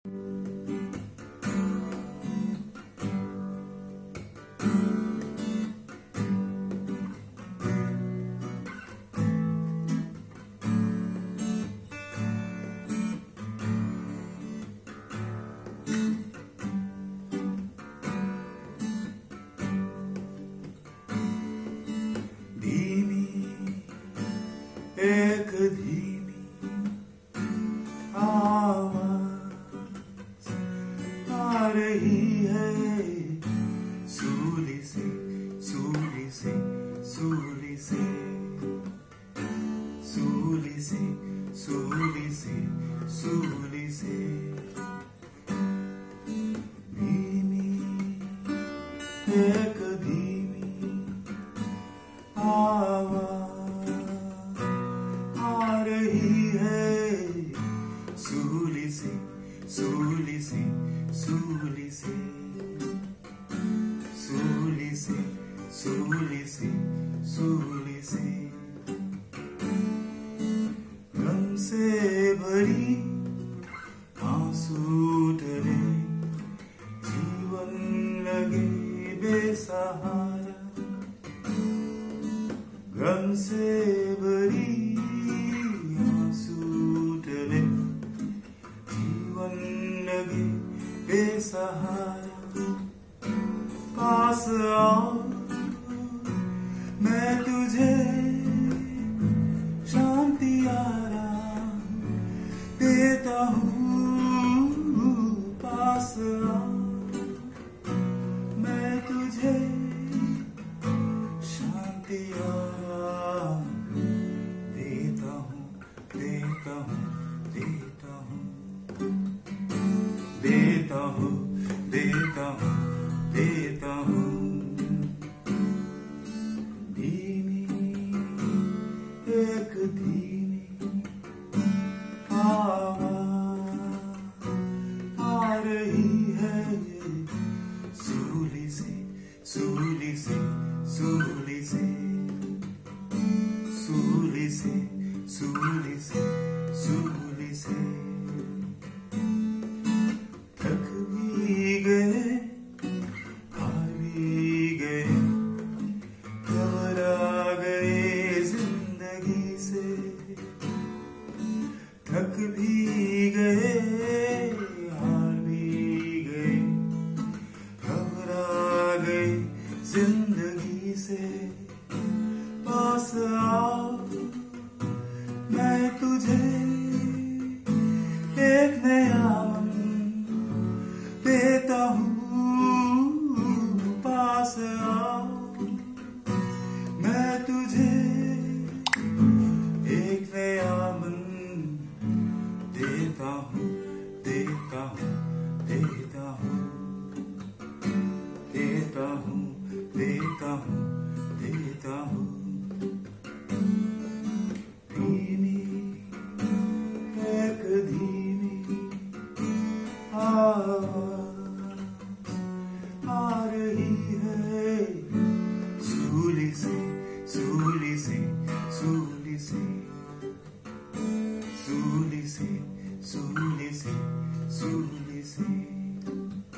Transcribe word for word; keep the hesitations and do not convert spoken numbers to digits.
एक धीमी आवाज आ रही है सूली से सूली से सूली से सूली से सूली से सूली से धीमी एक धीमी आवाज सूली से सूली से सूली से सूली से सूली से सूली से गम से भरी आंसू डरे जीवन लगे बेसहारा गम से भरी बेसहारा पास आओ मैं तुझे शांति आराम देता हूँ पास आओ मैं तुझे शांति आराम देता हूँ देता हूँ देता हूँ देता हूँ देता हूँ देता हूँ धीमी एक धीमी आवाज आ रही है सूली से सूली से सूली से सूली से सूली से सूली से थक भी गए हार भी गए घबरा गए जिंदगी से पास आओ मैं तुझे एक नया मन देता हूँ पास आओ मैं तुझे एक नया मन देता हूँ देता हूँ देता हूँ देता हूँ देता हूँ देता हूँ धीमी एक धीमी आवाज आ रही है सूली से सूली से सूली से सूली से सूली से सूली से